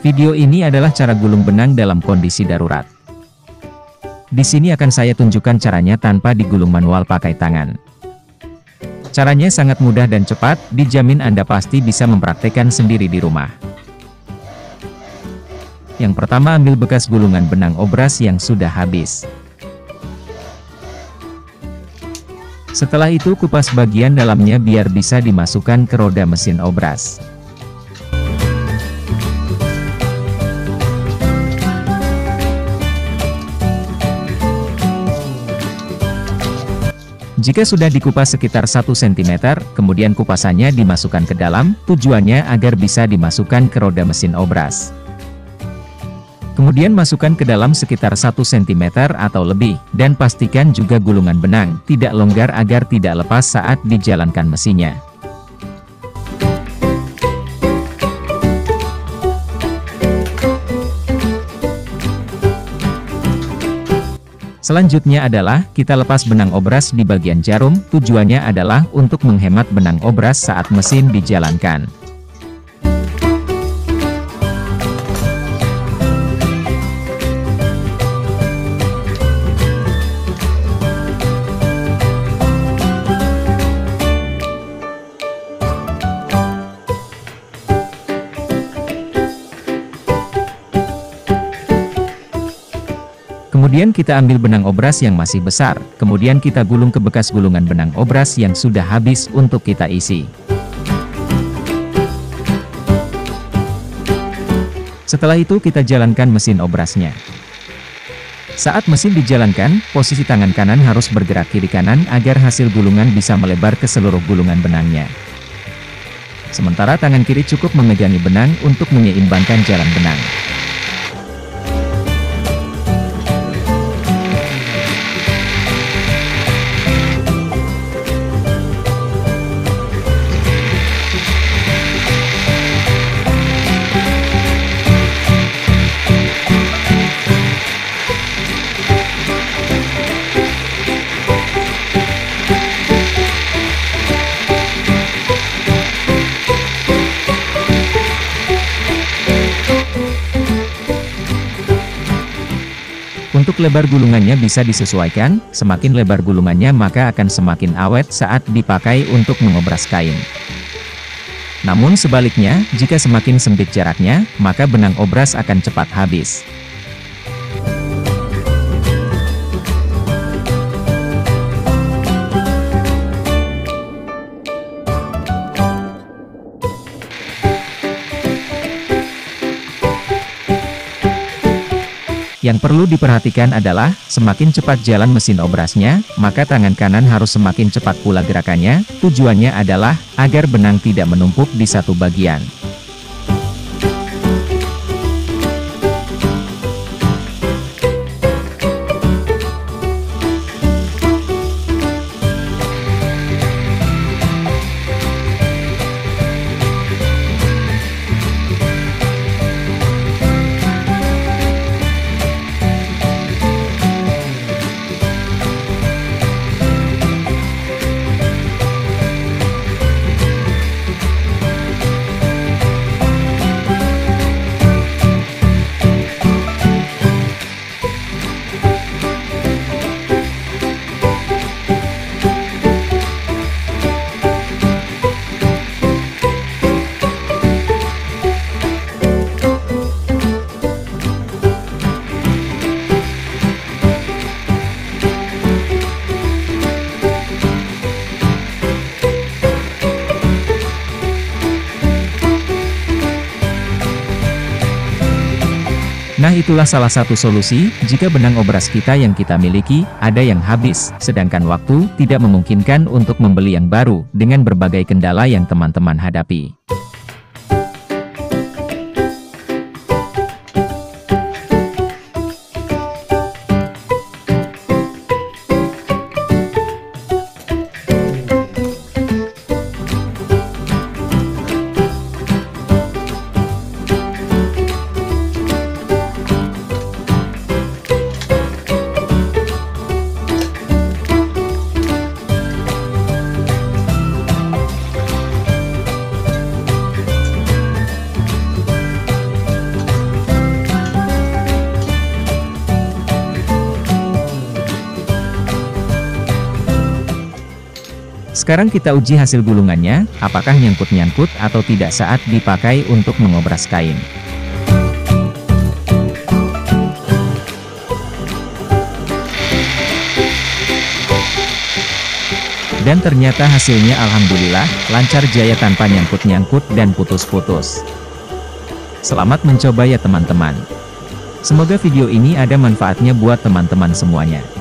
Video ini adalah cara gulung benang dalam kondisi darurat. Di sini akan saya tunjukkan caranya tanpa digulung manual pakai tangan. Caranya sangat mudah dan cepat, dijamin Anda pasti bisa mempraktekkan sendiri di rumah. Yang pertama, ambil bekas gulungan benang obras yang sudah habis. Setelah itu kupas bagian dalamnya biar bisa dimasukkan ke roda mesin obras. Jika sudah dikupas sekitar 1 cm, kemudian kupasannya dimasukkan ke dalam, tujuannya agar bisa dimasukkan ke roda mesin obras. Kemudian masukkan ke dalam sekitar 1 cm atau lebih, dan pastikan juga gulungan benang tidak longgar agar tidak lepas saat dijalankan mesinnya. Selanjutnya adalah, kita lepas benang obras di bagian jarum, tujuannya adalah untuk menghemat benang obras saat mesin dijalankan. Kemudian kita ambil benang obras yang masih besar, kemudian kita gulung ke bekas gulungan benang obras yang sudah habis untuk kita isi. Setelah itu kita jalankan mesin obrasnya. Saat mesin dijalankan, posisi tangan kanan harus bergerak kiri kanan agar hasil gulungan bisa melebar ke seluruh gulungan benangnya. Sementara tangan kiri cukup memegangi benang untuk menyeimbangkan jalan benang. Untuk lebar gulungannya bisa disesuaikan, semakin lebar gulungannya maka akan semakin awet saat dipakai untuk mengobras kain. Namun sebaliknya, jika semakin sempit jaraknya, maka benang obras akan cepat habis. Yang perlu diperhatikan adalah, semakin cepat jalan mesin obrasnya, maka tangan kanan harus semakin cepat pula gerakannya, tujuannya adalah, agar benang tidak menumpuk di satu bagian. Nah, itulah salah satu solusi, jika benang obras kita yang kita miliki, ada yang habis, sedangkan waktu tidak memungkinkan untuk membeli yang baru, dengan berbagai kendala yang teman-teman hadapi. Sekarang kita uji hasil gulungannya, apakah nyangkut-nyangkut atau tidak saat dipakai untuk mengobras kain. Dan ternyata hasilnya alhamdulillah, lancar jaya tanpa nyangkut-nyangkut dan putus-putus. Selamat mencoba ya teman-teman. Semoga video ini ada manfaatnya buat teman-teman semuanya.